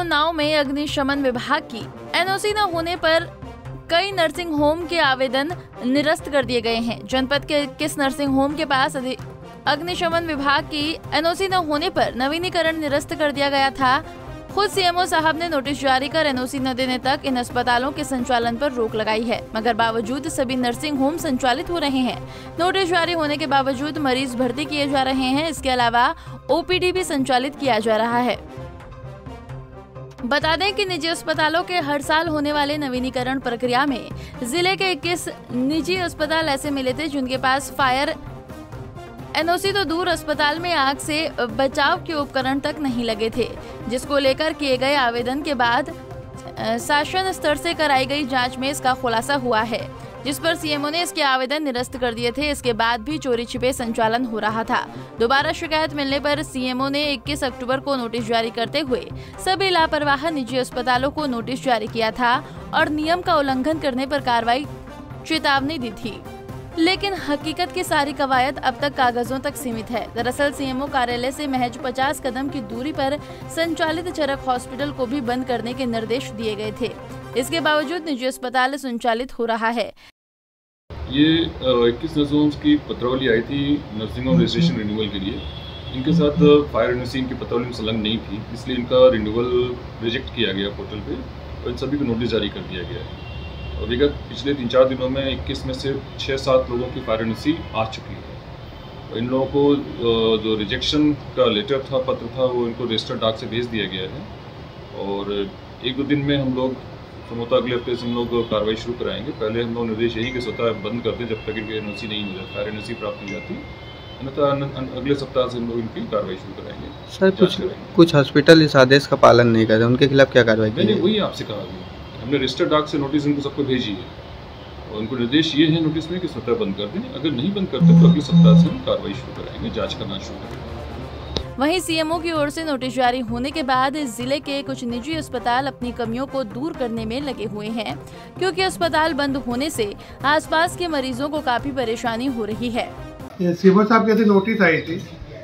उन्नाव में अग्निशमन विभाग की एनओसी न होने पर कई नर्सिंग होम के आवेदन निरस्त कर दिए गए हैं। जनपद के 21 नर्सिंग होम के पास अग्निशमन विभाग की एनओसी न होने पर नवीनीकरण निरस्त कर दिया गया था। खुद सीएमओ साहब ने नोटिस जारी कर एनओसी न देने तक इन अस्पतालों के संचालन पर रोक लगाई है, मगर बावजूद सभी नर्सिंग होम संचालित हो रहे हैं। नोटिस जारी होने के बावजूद मरीज भर्ती किए जा रहे हैं। इसके अलावा ओपीडी भी संचालित किया जा रहा है। बता दें कि निजी अस्पतालों के हर साल होने वाले नवीनीकरण प्रक्रिया में जिले के 21 निजी अस्पताल ऐसे मिले थे जिनके पास फायर एनओसी तो दूर, अस्पताल में आग से बचाव के उपकरण तक नहीं लगे थे, जिसको लेकर किए गए आवेदन के बाद शासन स्तर से कराई गई जांच में इसका खुलासा हुआ है, जिस पर सीएमओ ने इसके आवेदन निरस्त कर दिए थे। इसके बाद भी चोरी छिपे संचालन हो रहा था। दोबारा शिकायत मिलने पर सीएमओ ने 21 अक्टूबर को नोटिस जारी करते हुए सभी लापरवाह निजी अस्पतालों को नोटिस जारी किया था और नियम का उल्लंघन करने पर कार्रवाई चेतावनी दी थी। लेकिन हकीकत की सारी कवायद अब तक कागजों तक सीमित है। दरअसल सीएमओ कार्यालय से महज 50 कदम की दूरी पर संचालित चरक हॉस्पिटल को भी बंद करने के निर्देश दिए गए थे। इसके बावजूद निजी अस्पताल संचालित हो रहा है। ये 21 नर्सिंग की पत्रावली आई थी नर्सिंग होम रजिस्ट्रेशन रिन्यूअल के लिए। इनके साथ फायर एनओसी इनकी पत्रावली में संलग्न नहीं थी, इसलिए इनका रिन्यूअल रिजेक्ट किया गया पोर्टल पे और इन सभी को नोटिस जारी कर दिया गया है। और विगत पिछले 3-4 दिनों में 21 में से 6-7 लोगों की फायर एनओसी आ चुकी है। और इन लोगों को जो रिजेक्शन का लेटर था, पत्र था, वो इनको रजिस्टर्ड डाक से भेज दिया गया है और 1-2 दिन में हम लोग संभवतः अगले हफ्ते से हम लोग कार्रवाई शुरू कराएंगे। पहले हम लोग निर्देश यही कि स्वतः बंद कर दें जब तक इनकी एनओसी नहीं हो जाए, फायर एनओसी प्राप्त हो जाती, अन्यथा अगले सप्ताह से हम लोग इनकी कार्रवाई शुरू कराएंगे। सर कुछ हॉस्पिटल इस आदेश का पालन नहीं करते, उनके खिलाफ क्या कार्रवाई की? नहीं, वही आपसे कहा गया, हमने रजिस्टर्ड डाक से नोटिस इनको सबको भेजी है और उनको निर्देश ये है नोटिस में कि स्वतः बंद कर दें। अगर नहीं बंद करते तो अगले सप्ताह से हम कार्रवाई शुरू कराएंगे, जाँच करना शुरू करेंगे। वहीं सीएमओ की ओर से नोटिस जारी होने के बाद जिले के कुछ निजी अस्पताल अपनी कमियों को दूर करने में लगे हुए हैं, क्योंकि अस्पताल बंद होने से आसपास के मरीजों को काफी परेशानी हो रही है। सीएमओ साहब कैसे नोटिस आई थी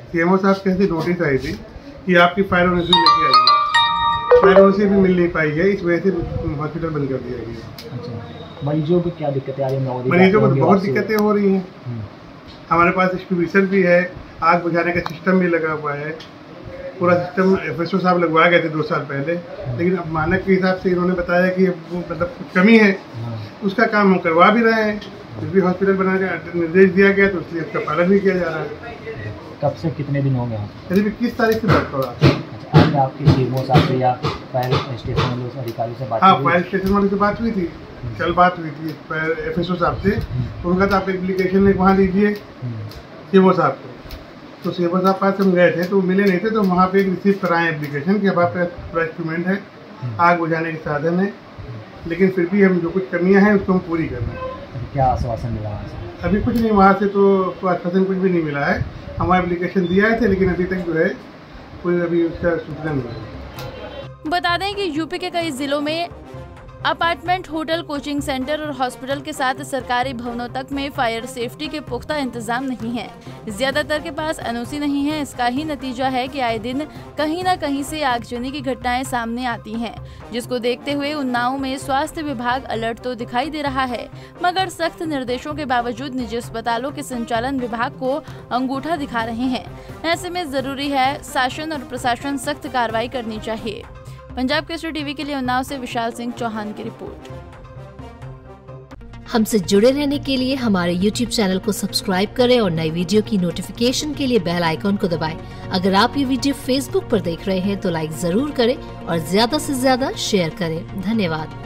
कि आपकी फायर एनओसी लेके आई है, फायर एनओसी भी मिल नहीं पाई है, इस वजह से हॉस्पिटल बंद कर दिया गया। अच्छा, मरीजों को क्या दिक्कतें आ रही हैं? मरीजों को बहुत दिक्कतें हो रही हैं। हमारे पास डिस्ट्रीब्यूशन भी है, आग बुझाने का सिस्टम भी लगा हुआ है, पूरा सिस्टम एफएसओ साहब लगवा गए थे 2 साल पहले, लेकिन अब मानक के हिसाब से इन्होंने बताया कि वो मतलब कुछ कमी है, उसका काम हम करवा भी रहे हैं। फिर भी हॉस्पिटल बनाने का निर्देश दिया गया तो इसलिए उसका पालन भी किया जा रहा है। कब से कितने दिन हो गए? करीब 21 तारीख से बात करा। अच्छा, आज आपके सीएमओ साहब से या फायर स्टेशन वाले अधिकारी से बात? हाँ, फायर स्टेशन वाले से बात हुई थी, कल बात हुई थी एफएसओ साहब से। उनका तो आप एप्लीकेशन वहाँ दीजिए सीएमओ साहब को, तो सीएमओ साहब पास हम गए थे तो मिले नहीं थे, तो वहाँ पे एक रिसीव कराएं एप्लीकेशन कि हमारे पास पूरा इंस्ट्रूमेंट है, आग बुझाने के साधन है, लेकिन फिर भी हम जो कुछ कमियाँ हैं उसको हम पूरी कर रहे हैं। क्या आश्वासन मिला वहाँ से? अभी कुछ नहीं, वहाँ से तो आश्वासन कुछ भी नहीं मिला है। हम एप्लीकेशन दिया थे लेकिन अभी तक जो है कोई अभी उसका सूचना नहीं है। बता दें कि यूपी के कई जिलों में अपार्टमेंट, होटल, कोचिंग सेंटर और हॉस्पिटल के साथ सरकारी भवनों तक में फायर सेफ्टी के पुख्ता इंतजाम नहीं है। ज्यादातर के पास एनओसी नहीं है। इसका ही नतीजा है कि आए दिन कहीं न कहीं से आगजनी की घटनाएं सामने आती हैं, जिसको देखते हुए उन्नाव में स्वास्थ्य विभाग अलर्ट तो दिखाई दे रहा है, मगर सख्त निर्देशों के बावजूद निजी अस्पतालों के संचालन विभाग को अंगूठा दिखा रहे हैं। ऐसे में जरूरी है शासन और प्रशासन सख्त कार्रवाई करनी चाहिए। पंजाब केसरी टीवी के लिए उन्नाव से विशाल सिंह चौहान की रिपोर्ट। हमसे जुड़े रहने के लिए हमारे YouTube चैनल को सब्सक्राइब करें और नई वीडियो की नोटिफिकेशन के लिए बेल आइकॉन को दबाएं। अगर आप ये वीडियो Facebook पर देख रहे हैं तो लाइक जरूर करें और ज्यादा से ज्यादा शेयर करें। धन्यवाद।